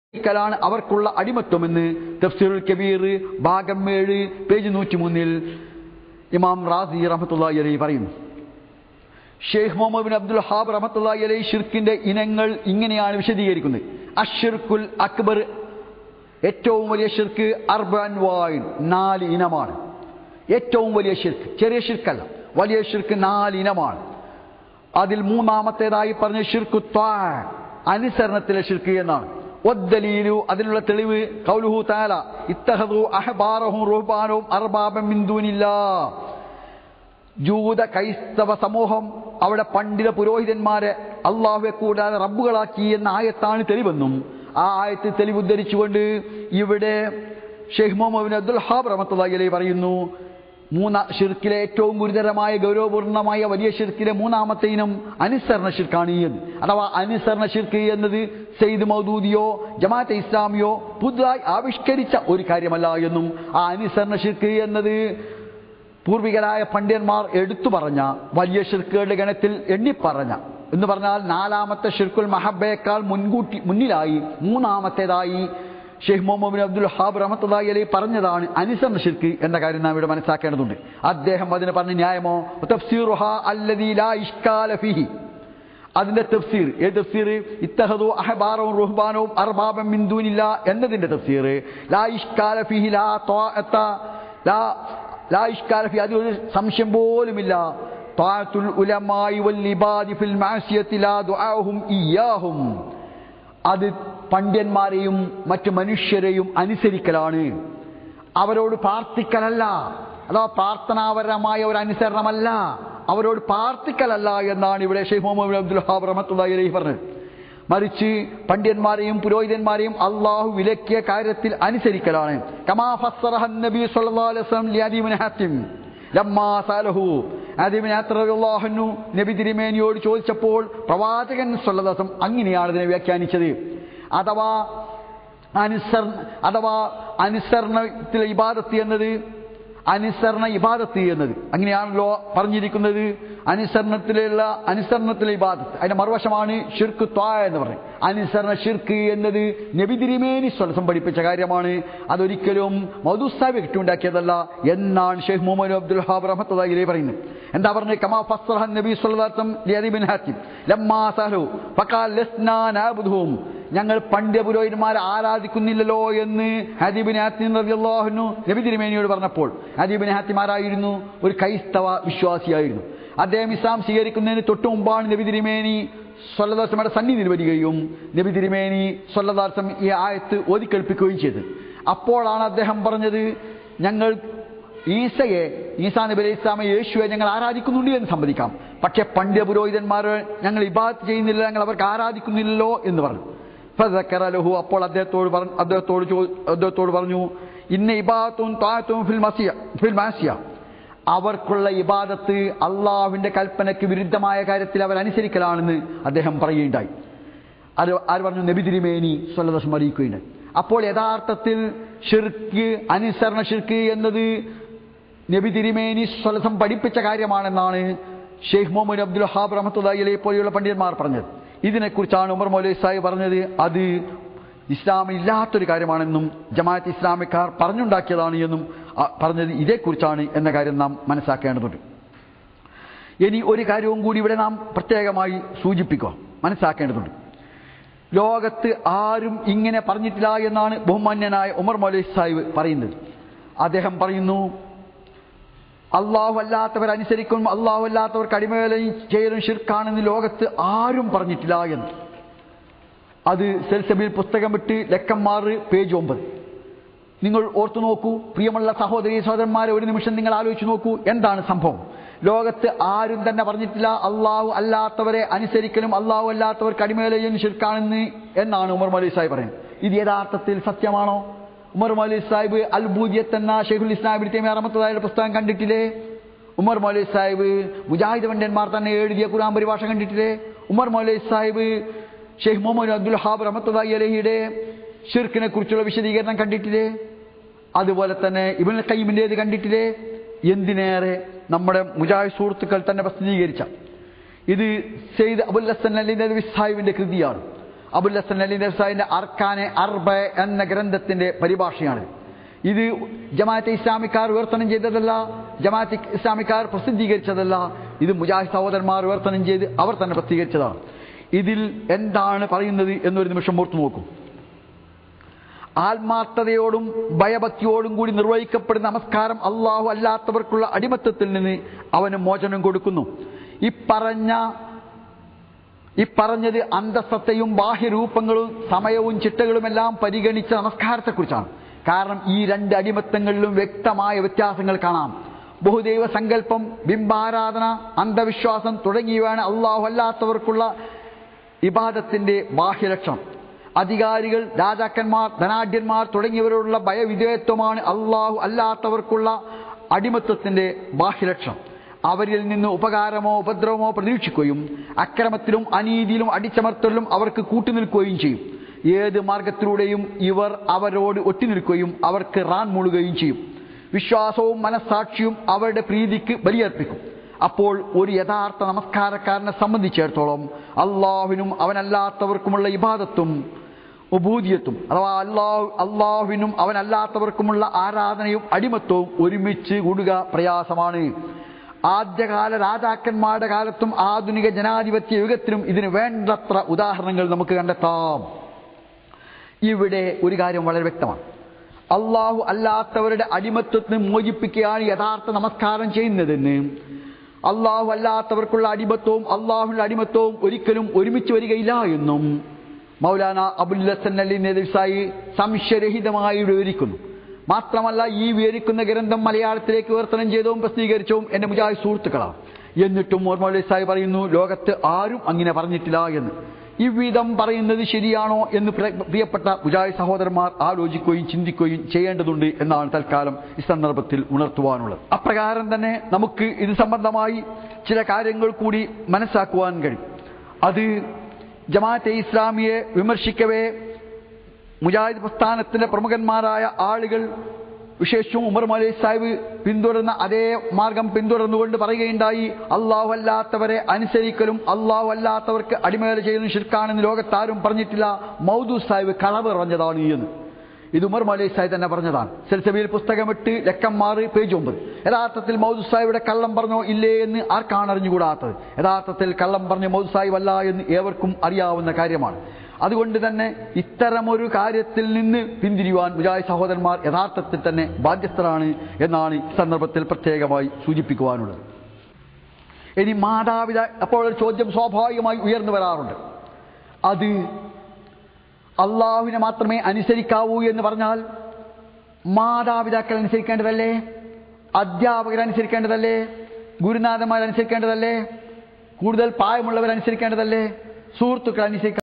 ാണ് അവർക്കുള്ള അടിമത്വമെന്ന് തഫ്സീറുൽ കബീർ ഭാഗം 7 പേജ് 103 ഇമാം റാസി റഹ്മത്തുള്ളാഹി അലൈഹി പറയുന്നു. Sheikh Muhammad bin Abdul Wahhab റഹ്മത്തുള്ളാഹി അലൈഹി ഷിർക്കിന്റെ ഇനങ്ങൾ ഇങ്ങനെയാണ് വിശദീകരിക്കുന്നത്. അശ്ശിർക്കുൽ അക്ബർ, ഏറ്റവും വലിയ ഷിർക്ക്, അർബഅൻ വായിൻ, 4 ഇനമാണ്. ഏറ്റവും വലിയ ഷിർക്ക്, ചെറിയ ഷിർക്കല്ല, വലിയ ഷിർക്ക് 4 ഇനമാണ്. അതിൽ മൂന്നാമത്തേതായി പറഞ്ഞ ഷിർക്ക് ത്വാ, അനുസരണത്തിലെ ഷിർക്ക് എന്നാണ്. വദ്ദലീലു, അതിനുള്ള തെളിവ് ഖൗലുഹു തആല ഇത്തഖദു അഹ്ബാറഹും റുഹ്ബാനഹും അർബാബൻ മിൻ ദൂനില്ലാഹ്. ജൂത ക്രൈസ്തവ സമൂഹം അവിടെ പണ്ഡിത പുരോഹിതന്മാരെ അല്ലാഹുവെ കൂടാതെ റബ്ബുകളാക്കി എന്ന ആയത്താണ് തെളിവെന്നും ആ ആയത്ത് തെളിവ് ഉദ്ധരിച്ചുകൊണ്ട് ഇവിടെ Sheikh Muhammad bin Abdul Wahhab റഹ്മത്തുള്ളാഹി അലൈഹി പറയുന്നു, ഷിർക്കിലെ ഏറ്റവും ഗുരുതരമായ ഗൗരവപൂർണമായ വലിയ ഷിർക്കിലെ മൂന്നാമത്തെ ഇനം അനുസരണ ഷിർക്കാണ് എന്ന്. അഥവാ അനുസരണ ഷിർക്ക് എന്നത് സയ്യിദ് മൗദൂദിയോ ജമാഅത്തെ ഇസ്ലാമിയോ പുതുതായി ആവിഷ്കരിച്ച ഒരു കാര്യമല്ല എന്നും ആ അനുസരണ ഷിർക്ക് എന്നത് പൂർവികരായ പണ്ഡിതന്മാർ എടുത്തു പറഞ്ഞ വലിയ ഷിർക്കുകളുടെ ഗണത്തിൽ എണ്ണിപ്പറഞ്ഞ എന്ന് പറഞ്ഞാൽ 4ാമത്തെ ഷിർക്കുൽ മഹബ്ബയേക്കാൾ മുന്നിലായി 3ാമത്തേതായി Sheikh Muhammad bin Abdul Wahhab റഹ്മത്തുള്ളാഹി അലൈഹി പറഞ്ഞതാണ് അനുസരണ ഷിർക്ക് എന്ന കാര്യം നാം ഇവിടെ മനസ്സിലാക്കേണ്ടതുണ്ട്. അദ്ദേഹം അതിന് പറഞ്ഞ ന്യായമോ തഫ്സീറുഹാ അല്ലദീ ലാ ഇഷ്കാല ഫീഹി, അതിന്റെ തഫ്സീർ, ഏത് തഫ്സീർ? ഇത്തഖദു അഹ്ബാറഹും റുഹ്ബാനഹും അർബാബൻ മിൻ ദൂനില്ലാഹ് എന്നതിന്റെ തഫ്സീർ ലാ ഇഷ്കാല ഫീഹി ലാ ത്വാഅത ലാ ഇഷ്കാല ഫീഹി, അതിലൊരു സംശയം പോലുമില്ല. ത്വാഅത്തുൽ ഉലമായി വൽ ഇബാദി ഫിൽ മഅസിയത്തി ലാ ദുആഹും ഇയ്യാഹും, അത് പണ്ഡിതന്മാരെയും മറ്റു മനുഷ്യരെയും അനുസരിക്കലാണ്, അവരോട് പ്രാർത്ഥിക്കലല്ല. അഥവാ പ്രാർത്ഥനാപരമായ ഒരു അനുസരണമല്ല, അവരോട് പ്രാർത്ഥിക്കലല്ല എന്നാണ് ഇവിടെ Sheikh Muhammad bin Abdul Wahhab റഹ്മത്തുള്ളാഹി അലൈഹി പറഞ്ഞത്. മറിച്ച് പണ്ഡിതന്മാരെയും പുരോഹിതന്മാരെയും അള്ളാഹു വിലക്കിയ കാര്യത്തിൽ അനുസരിക്കലാണ്. കമാ ഫസ്സറഹ നബി സ്വല്ലല്ലാഹു അലൈഹി വസല്ലം ലിഅദി ബിൻ ഹാത്തിം ലമ്മാ സഅലഹു, അദി ബിൻ ഹാത്തിം റളിയല്ലാഹു അൻഹു നബി തിരുമേനിയോട് ചോദിച്ചപ്പോൾ പ്രവാചകൻ സ്വല്ലല്ലാഹു അലൈഹി വസല്ലം അങ്ങനെയാണ് ഇതിനെ വ്യാഖ്യാനിച്ചത്. അഥവാ അനുസരണത്തിലെ ഇബാദത്ത് എന്നത്, അനുസരണ ഇബാദത്ത് എന്നത് അങ്ങനെയാണല്ലോ പറഞ്ഞിരിക്കുന്നത്. അനുസരണത്തിലെ ഇബാദത്ത്, അതിന്റെ മറുവശമാണ് ഷിർക്ക് ത്വാ എന്ന് പറയുന്നത്. അനുസരണ ഷിർക്ക് എന്നത് നബി തിരുമേനി സ്വലം പഠിപ്പിച്ച കാര്യമാണ്, അതൊരിക്കലും മൗദൂദ് സാഹിബ് കിട്ടുണ്ടാക്കിയതല്ല എന്നാണ് ഷെയ്ഖ് മുഹമ്മദ് അബ്ദുൽ വഹാബ് റഹ്മത്തുള്ളാഹി അലൈഹി പറയുന്നത്. എന്താ പറഞ്ഞത്? കമാ ഫസ്സറഹ നബി സ്വല്ലല്ലാഹു അലൈഹി വസല്ലം ലിഅദി ബിൻ ഹാത്തിം ലമ്മാ സഅലു ഫഖാല ലസ്നാ നഅബുദുഹും, ഞങ്ങൾ പണ്ഡിത പുരോഹിതന്മാരെ ആരാധിക്കുന്നില്ലല്ലോ എന്ന് അദി ബിൻ ഹാത്തിം റളിയല്ലാഹു അൻഹു നബി തിരുമേനിയോട് പറഞ്ഞപ്പോൾ, അദി ബിൻ ഹാത്തിം ആരായിരുന്നു? ഒരു ക്രൈസ്തവ വിശ്വാസിയായിരുന്നു. അദ്ദേഹം ഇസ്ലാം സ്വീകരിക്കുന്നതിന് തൊട്ടു മുമ്പാണ് നബി തിരുമേനി സ്വല്ലല്ലാഹു അലൈഹി വസല്ലമയുടെ സന്നിധിയിൽ വരികയും നബി തിരുമേനി സ്വല്ലല്ലാഹു അലൈഹി വസല്ലം ഈ ആയത്ത് ഓതിക്കേൾപ്പിക്കുകയും ചെയ്തത്. അപ്പോഴാണ് അദ്ദേഹം പറഞ്ഞത്, ഞങ്ങൾ ഈസാ നബി അലൈഹി ഇസ്ലാമെ, യേശുവെ ഞങ്ങൾ ആരാധിക്കുന്നുണ്ട് എന്ന് സമ്മതിക്കാം, പക്ഷെ പണ്ഡിത പുരോഹിതന്മാരെ ഞങ്ങൾ ഇബാദത്ത് ചെയ്യുന്നില്ല, ഞങ്ങൾ അവർക്ക് ആരാധിക്കുന്നില്ലല്ലോ എന്ന് പറഞ്ഞു. ഫദക്കറ ലഹു, അപ്പോൾ അദ്ദേഹത്തോട് പറഞ്ഞു, ഇന്ന ഇബാദത്തുൻ ത്വാഅത്തുൻ ഫിൽ മഅസിയ, അവർക്കുള്ള ഇബാദത്ത് അള്ളാഹുവിന്റെ കൽപ്പനയ്ക്ക് വിരുദ്ധമായ കാര്യത്തിൽ അവർ അനുസരിക്കലാണെന്ന് അദ്ദേഹം പറയുകയുണ്ടായി. അത് ആര് പറഞ്ഞു? നബി തിരുമേനി സ്വല്ലല്ലാഹു അലൈഹി വസല്ലം അറിയിക്കുകയുണ്ടായി. അപ്പോൾ യഥാർത്ഥത്തിൽ ഷിർക്ക്, അനുസരണ ഷിർക്ക് എന്നത് നബി തിരുമേനി സ്വല്ലല്ലാഹു അലൈഹി വസല്ലം പഠിപ്പിച്ച കാര്യമാണെന്നാണ് ഷെയ്ഖ് മുഹമ്മദ് അബ്ദുൽ വഹാബ് റഹ്മത്തുള്ളാഹി അലൈഹി പോലെയുള്ള പണ്ഡിതന്മാർ പറഞ്ഞത്. ഇതിനെക്കുറിച്ചാണ് ഉമർ മൗലവി സാഹിബ് പറഞ്ഞത് അത് ഇസ്ലാമിൽ ഇല്ലാത്തൊരു കാര്യമാണെന്നും ജമാഅത്ത് ഇസ്ലാമിക്കാർ പറഞ്ഞുണ്ടാക്കിയതാണ് എന്നും പറഞ്ഞത് ഇതേക്കുറിച്ചാണ് എന്ന കാര്യം നാം മനസ്സിലാക്കേണ്ടതുണ്ട്. ഇനി ഒരു കാര്യവും കൂടി ഇവിടെ നാം പ്രത്യേകമായി മനസ്സിലാക്കേണ്ടതുണ്ട്. ലോകത്ത് ആരും ഇങ്ങനെ പറഞ്ഞിട്ടില്ല എന്നാണ് ബഹുമാന്യനായ ഉമർ മൗലവി സാഹിബ് പറയുന്നത്. അദ്ദേഹം പറയുന്നു, അള്ളാഹു അല്ലാത്തവർ അനുസരിക്കും, അള്ളാഹു അല്ലാത്തവർക്ക് അടിമവേലയും ചെയ്യലും ഷിർക്കാണെന്ന് ലോകത്ത് ആരും പറഞ്ഞിട്ടില്ല എന്ന്. അത് സെൽസബിൽ പുസ്തകം വിട്ട് ലക്കന്മാർ പേജ് 9. നിങ്ങൾ ഓർത്തു നോക്കൂ പ്രിയമുള്ള സഹോദരീ സഹോദരന്മാരെ, ഒരു നിമിഷം നിങ്ങൾ ആലോചിച്ച് നോക്കൂ എന്താണ് സംഭവം. ലോകത്ത് ആരും തന്നെ പറഞ്ഞിട്ടില്ല അള്ളാഹു അല്ലാത്തവരെ അനുസരിക്കലും അള്ളാഹു അല്ലാത്തവർക്ക് അടിമവേലയും ഷിർക്കാണെന്ന് എന്നാണ് ഉമർ മൗലവി സാഹിബ് പറയുന്നത്. ഇത് യഥാർത്ഥത്തിൽ സത്യമാണോ? ഉമർ മൗലവി സാഹിബ് അൽ ബൂദിയത്ത് എന്ന ഷെയ്ഖുൽ ഇസ്ലാം ഇബ്നു തൈമിയ്യ റഹ്മത്തുള്ളാഹിയുടെ പുസ്തകം കണ്ടിട്ടില്ലേ? ഉമർ മൗലവി സാഹിബ് മുജാഹിദ് പണ്ഡിതന്മാർ തന്നെ എഴുതിയ ഖുർആൻ പരിഭാഷ കണ്ടിട്ടില്ലേ? ഉമർ മൗലവി സാഹിബ് ഷെയ്ഖ് മുഹമ്മദ് അബ്ദുൽ വഹാബ് റഹ്മത്തുള്ളാഹി അലൈഹിയുടെ ഷിർക്കിനെ കുറിച്ചുള്ള വിശദീകരണം കണ്ടിട്ടില്ലേ? അതുപോലെ തന്നെ ഇബ്നുൽ ഖയ്യിമിന്റേത് കണ്ടിട്ടില്ലേ? എന്തിനേറെ നമ്മുടെ മുജാഹിദ് സുഹൃത്തുക്കൾ തന്നെ പ്രസിദ്ധീകരിച്ച ഇത് സയ്യിദ് അബുൽ ഹസൻ അലി നദ്വി സാഹിബിന്റെ കൃതിയാണ്. അബുൽ ഹസൻ അലി നഫ്സായിന്റെ അർക്കാനെ അർബ എന്ന ഗ്രന്ഥത്തിന്റെ പരിഭാഷയാണ്. ഇത് ജമാഅത്തെ ഇസ്ലാമിക്കാർ വിവർത്തനം ചെയ്തതല്ല, ജമാഅത്തെ ഇസ്ലാമിക്കാർ പ്രസിദ്ധീകരിച്ചതല്ല, ഇത് മുജാഹിദ് സഹോദരന്മാർ വിവർത്തനം ചെയ്ത് അവർ തന്നെ പ്രസിദ്ധീകരിച്ചതാണ്. ഇതിൽ എന്താണ് പറയുന്നത് എന്നൊരു നിമിഷം ഓർത്തു നോക്കും. ആത്മാർത്ഥതയോടും ഭയഭക്തിയോടും കൂടി നിർവഹിക്കപ്പെടുന്ന നമസ്കാരം അള്ളാഹു അല്ലാത്തവർക്കുള്ള അടിമത്തത്തിൽ നിന്ന് അവന് മോചനം കൊടുക്കുന്നു. ഇപ്പറഞ്ഞത് അന്തസ്സത്തയും ബാഹ്യരൂപങ്ങളും സമയവും ചിട്ടകളുമെല്ലാം പരിഗണിച്ച നമസ്കാരത്തെക്കുറിച്ചാണ്. കാരണം ഈ രണ്ട് അടിമത്തങ്ങളിലും വ്യക്തമായ വ്യത്യാസങ്ങൾ കാണാം. ബഹുദൈവ സങ്കല്പം, ബിംബാരാധന, അന്ധവിശ്വാസം തുടങ്ങിയവയാണ് അള്ളാഹു അല്ലാത്തവർക്കുള്ള ഇബാദത്തിന്റെ ബാഹ്യലക്ഷണം. അധികാരികൾ, രാജാക്കന്മാർ, ധനാഢ്യന്മാർ തുടങ്ങിയവരോടുള്ള ഭയവിധേയത്വമാണ് അള്ളാഹു അല്ലാത്തവർക്കുള്ള അടിമത്വത്തിന്റെ ബാഹ്യലക്ഷണം. അവരിൽ നിന്ന് ഉപകാരമോ ഉപദ്രവമോ പ്രതീക്ഷിക്കുകയും അക്രമത്തിലും അനീതിയിലും അടിച്ചമർത്തലിലും അവർക്ക് കൂട്ടുനിൽക്കുകയും ചെയ്യും. ഏത് മാർഗത്തിലൂടെയും ഇവർ അവരോട് ഒട്ടിനിൽക്കുകയും അവർക്ക് റാൻ മൂളുകയും ചെയ്യും. വിശ്വാസവും മനസ്സാക്ഷിയും അവരുടെ പ്രീതിക്ക് ബലിയർപ്പിക്കും. അപ്പോൾ ഒരു യഥാർത്ഥ നമസ്കാരക്കാരനെ സംബന്ധിച്ചിടത്തോളം അള്ളാഹുവിനും അവനല്ലാത്തവർക്കുമുള്ള ഇബാദത്തും ഉബൂദിയത്തും അഥവാ അള്ളാഹുവിനും അവനല്ലാത്തവർക്കുമുള്ള ആരാധനയും അടിമത്വവും ഒരുമിച്ച് കൂടുക പ്രയാസമാണ്. ആദ്യകാല രാജാക്കന്മാരുടെ കാലത്തും ആധുനിക ജനാധിപത്യ യുഗത്തിലും ഇതിന് വേണ്ടത്ര ഉദാഹരണങ്ങൾ നമുക്ക് കണ്ടെത്താം. ഇവിടെ ഒരു കാര്യം വളരെ വ്യക്തമാണ്. അള്ളാഹു അല്ലാത്തവരുടെ അടിമത്വത്തിന് മോചിപ്പിക്കുകയാണ് യഥാർത്ഥ നമസ്കാരം ചെയ്യുന്നതെന്ന്. അള്ളാഹു അല്ലാത്തവർക്കുള്ള അടിമത്വവും അള്ളാഹുവിന്റെ അടിമത്വവും ഒരിക്കലും ഒരുമിച്ച് വരികയില്ല എന്നും മൗലാന അബുൽ ഹസൻ അലി നദ്വി സംശയരഹിതമായി വിവരിക്കുന്നു. മാത്രമല്ല, ഈ വിവരിക്കുന്ന ഗ്രന്ഥം മലയാളത്തിലേക്ക് വിവർത്തനം ചെയ്തതും പ്രസിദ്ധീകരിച്ചതും എന്റെ മുജാഹിദ് സുഹൃത്തുക്കളാണ്. എന്നിട്ടും മൗലവി സാഹിബ് പറയുന്നു, ലോകത്ത് ആരും അങ്ങനെ പറഞ്ഞിട്ടില്ല എന്ന്. ഇவ்விധം പറയുന്നത് ശരിയാണോ എന്ന് പ്രിയപ്പെട്ട മുജാഹിദ് സഹോദരന്മാർ ആലോചിക്കുകയും ചിന്തിക്കുകയും ചെയ്യേണ്ടതുണ്ട് എന്നാണ് തൽക്കാലം ഈ സന്ദർഭത്തിൽ ഉണർത്തുവാനുള്ളത്. അപ്രകാരം തന്നെ നമുക്ക് ഇത് സംബന്ധമായി ചില കാര്യങ്ങൾ കൂടി മനസ്സിലാക്കുവാൻ കഴിയും. അത് ജമാഅത്തെ ഇസ്ലാമിയെ വിമർശിക്കവേ മുജാഹിദ് പ്രസ്ഥാനത്തിന്റെ പ്രമുഖന്മാരായ ആളുകൾ, വിശേഷവും ഉമർ മൗലവി സാഹിബ് പിന്തുടർന്ന അതേ മാർഗം പിന്തുടർന്നുകൊണ്ട് പറയുകയുണ്ടായി, അള്ളാഹു അല്ലാത്തവരെ അനുസരിക്കലും അള്ളാഹു അല്ലാത്തവർക്ക് അടിമവേല ചെയ്യുന്ന ശിർക്കാണെന്ന് ലോകത്താരും പറഞ്ഞിട്ടില്ല. മൗദൂദ് സാഹിബ് കളവ് പറഞ്ഞതാണ് എന്ന്. ഇത് ഉമർ മൗലവി സാഹിബ് തന്നെ പറഞ്ഞതാണ്. സെൽസബിയിൽ പുസ്തകം 8 ലക്കം 6 പേജ് 9. യഥാർത്ഥത്തിൽ മൗദൂദ് സാഹിബിയുടെ കള്ളം പറഞ്ഞോ ഇല്ലേ എന്ന് ആർക്കാണ് അറിഞ്ഞുകൂടാത്തത്? യഥാർത്ഥത്തിൽ കള്ളം പറഞ്ഞ മൗദൂദ് സാഹിബ് അല്ല എന്ന് ഏവർക്കും അറിയാവുന്ന കാര്യമാണ്. അതുകൊണ്ട് തന്നെ ഇത്തരമൊരു കാര്യത്തിൽ നിന്ന് പിന്തിരിയുവാൻ മുജാഹിദ് സഹോദരന്മാർ യഥാർത്ഥത്തിൽ തന്നെ ബാധ്യസ്ഥരാണ് എന്നാണ് ഈ സന്ദർഭത്തിൽ പ്രത്യേകമായി സൂചിപ്പിക്കുവാനുള്ളത്. ഇനി മാതാപിതാ, അപ്പോൾ ഒരു ചോദ്യം സ്വാഭാവികമായി ഉയർന്നു വരാറുണ്ട്. അത് അള്ളാഹുവിനെ മാത്രമേ അനുസരിക്കാവൂ എന്ന് പറഞ്ഞാൽ മാതാപിതാക്കൾ അനുസരിക്കേണ്ടതല്ലേ? അധ്യാപകരനുസരിക്കേണ്ടതല്ലേ? ഗുരുനാഥന്മാരനുസരിക്കേണ്ടതല്ലേ? കൂടുതൽ പ്രായമുള്ളവരനുസരിക്കേണ്ടതല്ലേ? സുഹൃത്തുക്കൾ അനുസരിക്കേണ്ട